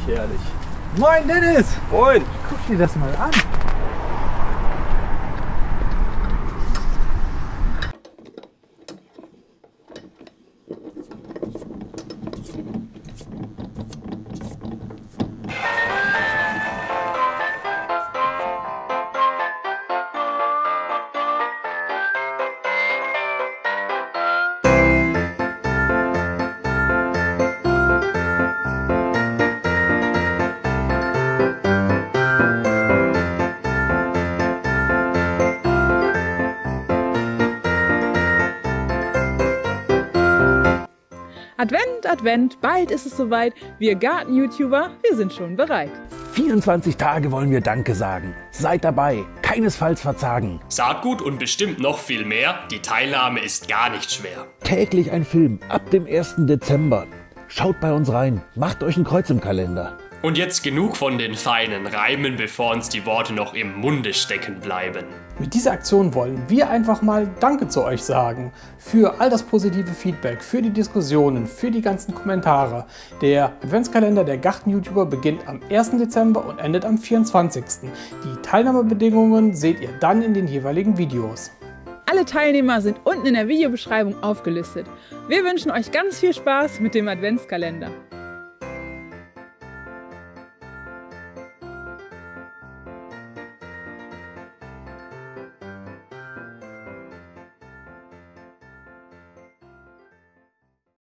herrlich. Moin Dennis! Moin! Guck dir das mal an. Advent, Advent, bald ist es soweit. Wir Garten-YouTuber, wir sind schon bereit. 24 Tage wollen wir Danke sagen. Seid dabei, keinesfalls verzagen. Saatgut und bestimmt noch viel mehr, die Teilnahme ist gar nicht schwer. Täglich ein Film ab dem 1. Dezember. Schaut bei uns rein, macht euch ein Kreuz im Kalender. Und jetzt genug von den feinen Reimen, bevor uns die Worte noch im Munde stecken bleiben. Mit dieser Aktion wollen wir einfach mal Danke zu euch sagen. Für all das positive Feedback, für die Diskussionen, für die ganzen Kommentare. Der Adventskalender der Garten-YouTuber beginnt am 1. Dezember und endet am 24. Die Teilnahmebedingungen seht ihr dann in den jeweiligen Videos. Alle Teilnehmer sind unten in der Videobeschreibung aufgelistet. Wir wünschen euch ganz viel Spaß mit dem Adventskalender.